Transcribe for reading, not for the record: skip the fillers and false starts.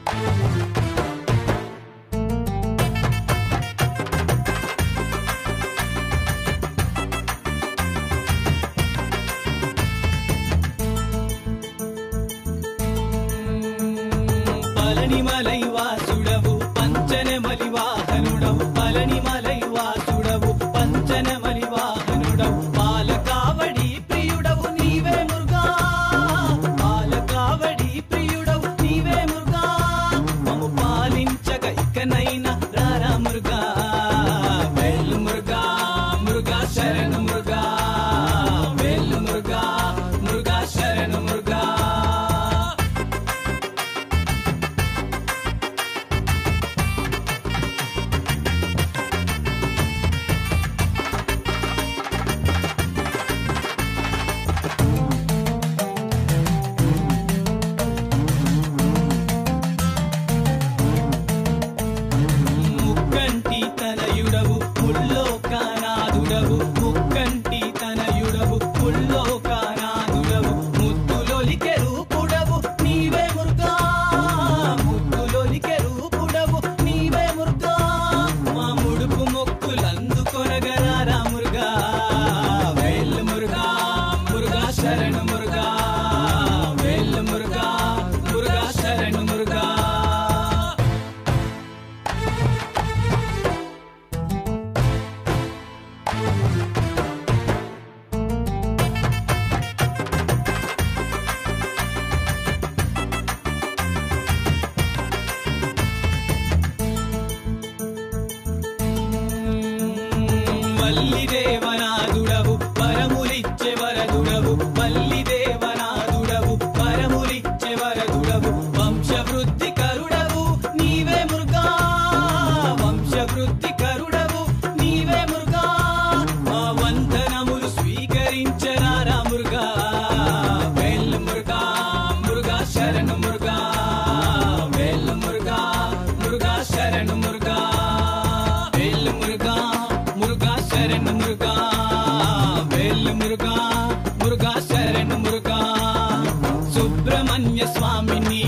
పళనిమలై వాసుడవు పంచనమలి వాహనుడవు పళనిమలై వాసుడవు పంచనమలి వాహనుడవు పాలకావడి ప్రియుడవు నీవే మురుగా పాలకావడి ప్రియుడవు నీవే మురుగా మము పాలించగ ఇకనైనా రారా మురుగా వేలు మురుగా మురుగా శరణు మురుగా వేలు మురుగా మురుగా శరణు మురుగా ముక్కంటి తనయుడవు ముల్లోకానాథుడవు ముద్దులొలికె రూపుడవు నీవే మురుగా ముద్దులొలికె రూపుడవు నీవే మురుగా మా ముడుపు మొక్కులందుకొనగరారా మురుగా వేలు మురుగా మురుగా శరణు మురుగా వేలు మురుగా మురుగా శరణు మురుగా వల్లిదేవనాథుడవు పరములిచ్చే వరదుడవు వల్లిదేవనాథుడవు పరములిచ్చే వరదుడవు వంశవృద్ధి కరుడవు నీవే మురుగా వంశవృద్ధి కరుడవు నీవే మురుగా మా వందనములు స్వీకరించరారా మురుగా వేలు మురుగా మురుగా శరణు మురుగా వేలు మురుగా మురుగా శరణు మురుగా వేలు మురుగా మురుగా శరణు మురుగా వేలు మురుగా మురుగా శరణు మురుగా సుబ్రహ్మణ్య స్వామిని